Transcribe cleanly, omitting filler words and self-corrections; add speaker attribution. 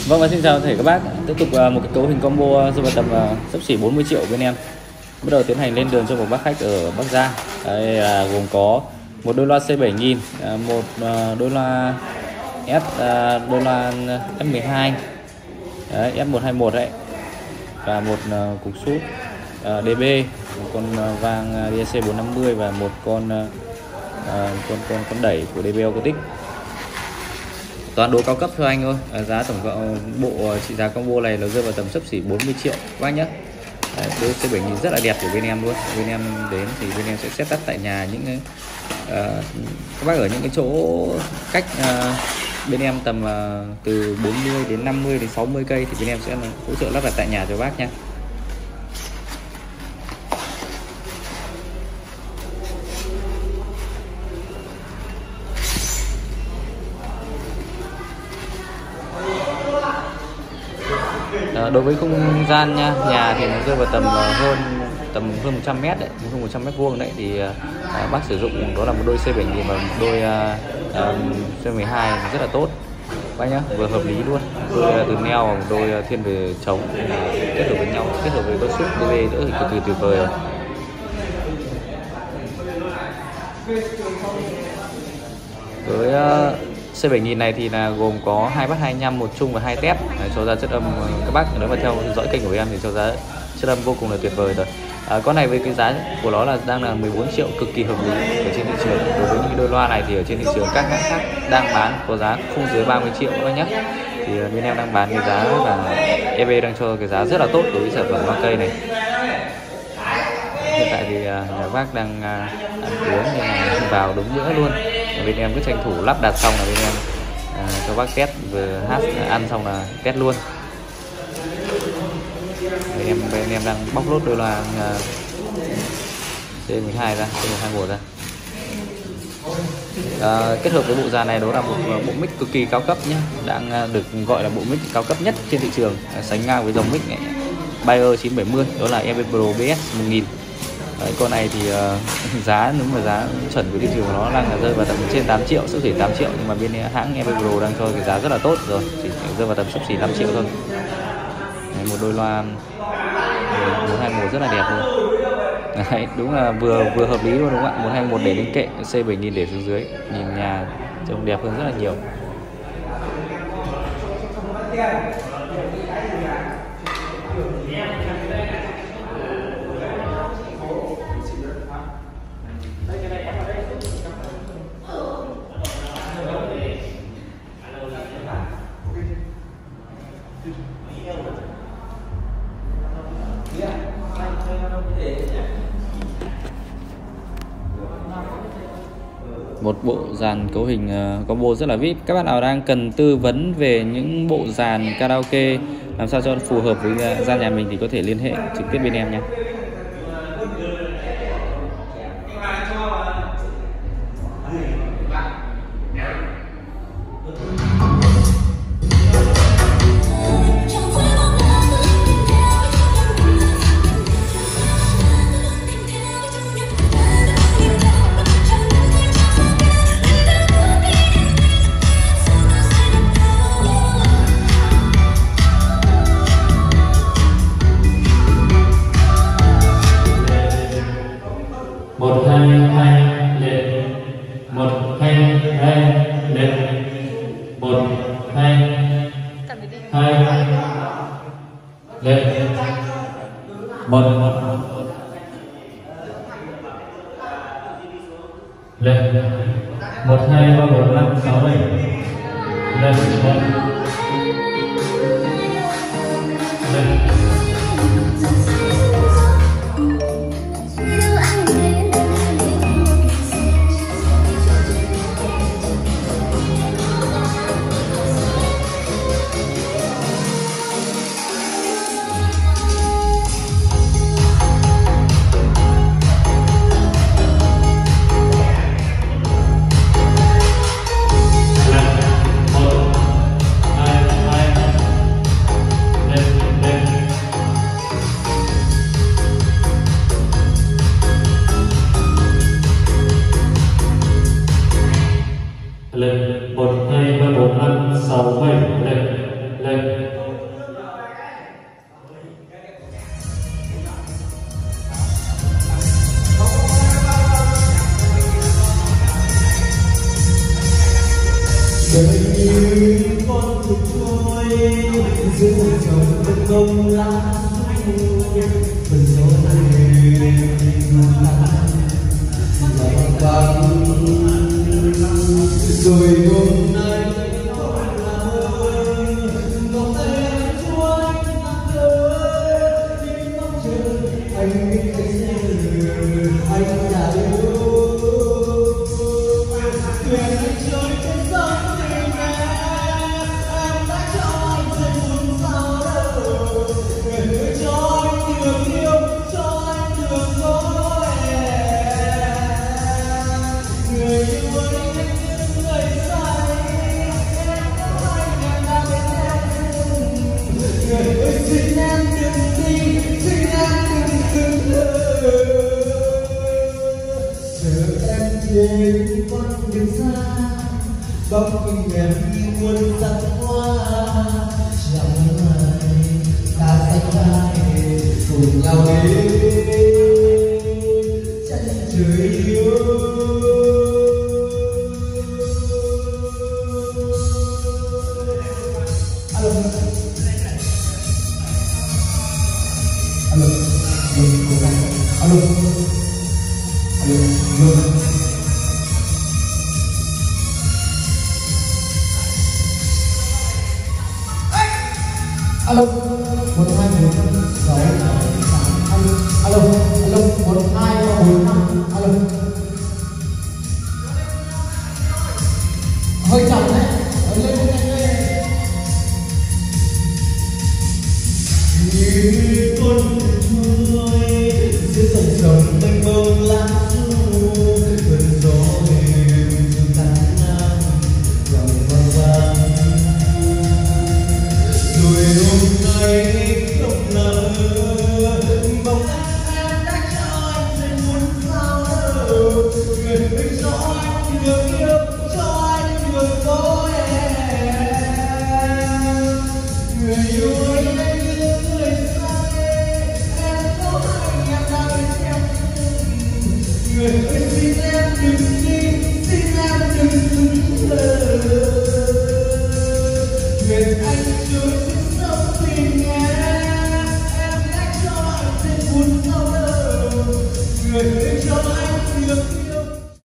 Speaker 1: Vâng, và xin chào tất cả các bác. Tiếp tục một cái cấu hình combo rơi vào tầm xấp xỉ 40 triệu bên em. Bắt đầu tiến hành lên đường cho một bác khách ở Bắc Giang. Đây là gồm có một đôi loa C7000, một đôi loa đôi loa F12, đấy, F121 đấy, và một cục sút DB, một con vang DAC 450 và một con đẩy của DB Acoustic. Toàn đồ cao cấp cho anh thôi. Giá tổng cộng bộ trị giá combo này nó rơi vào tầm xấp xỉ 40 triệu các bác nhé. Đôi C7000 rất là đẹp của bên em luôn. Bên em đến thì bên em sẽ set up tại nhà những các bác ở những cái chỗ cách bên em tầm từ 40 đến 50 đến 60 cây thì bên em sẽ hỗ trợ lắp đặt tại nhà cho bác nha. Đối với không gian nha, nhà thì nó rơi vào tầm hơn 100 mét đấy, hơn 100 mét vuông đấy, thì bác sử dụng đó là một đôi C7000 và một đôi C12 rất là tốt bác nhá, vừa hợp lý luôn. Đôi từ neo và một đôi thiên về trống kết hợp với nhau, kết hợp với đôi sút DB nữa thì cực kỳ tuyệt vời rồi. Với C7000 này thì là gồm có 2 bass 25, một chung và 2 tép, cho ra chất âm các bác nếu mà theo dõi kênh của em thì cho ra chất âm vô cùng là tuyệt vời rồi. Con này với cái giá của nó là đang là 14 triệu, cực kỳ hợp lý ở trên thị trường. Đối với những đôi loa này thì ở trên thị trường các hãng khác đang bán có giá không dưới 30 triệu các bác nhé. Thì bên em đang bán cái giá và EB đang cho cái giá rất là tốt đối với sản phẩm loa cây này. Hiện tại thì nhà bác đang ăn uống nên là vào đúng bữa luôn. Bên em cứ tranh thủ lắp đặt xong là bên em cho bác test, vừa hát ăn xong là test luôn. Bên em đang bóc lốt đôi loa C12 ra, C121 ra. Kết hợp với bộ dàn này đó là một bộ mic cực kỳ cao cấp nhé, đang được gọi là bộ mic cao cấp nhất trên thị trường, sánh ngang với dòng mic này Bayer 970, đó là EV Pro BS 1000. Đấy, con này thì giá nếu mà giá chuẩn của thị trường của nó đang là rơi vào tầm trên 8 triệu, sấp xỉ 8 triệu, nhưng mà bên hãng EV Pro đang cho cái giá rất là tốt rồi, chỉ rơi vào tầm sấp xỉ 5 triệu thôi. Đấy, một đôi loa 121 rất là đẹp luôn. Đấy, đúng là vừa hợp lý luôn đúng không ạ? 121 để lên kệ, C7000 để xuống dưới, nhìn nhà trông đẹp hơn rất là nhiều. Một bộ dàn cấu hình combo rất là VIP. Các bạn nào đang cần tư vấn về những bộ dàn karaoke làm sao cho phù hợp với gian nhà mình thì có thể liên hệ trực tiếp bên em nhé.
Speaker 2: Lên 1 2 3 4 5 6 7 lên 1 lên. lên.
Speaker 3: đời như con thuyền trôi giữa dòng đất đông lá phần gió rồi hôm nay vòng tay em chúa anh ơi những mong chờ anh biết anh đã yêu thuyền anh trôi trên sông tình em đã cho anh giây phút sau đầu người cho anh được yêu cho anh được có em người yêu ơi anh người say em có anh em đã bên em người ơi xin em đừng đi xin em đừng lỡ chờ em trên con đường xa bóng hình em như muôn sắc hoa trong ngày ta sẽ vai cùng nhau đến chân trời yêu alo alo alo alo 1 2 4 5 6 7 8 alo 1 2 3 4 5 alo hơi chậm đấy.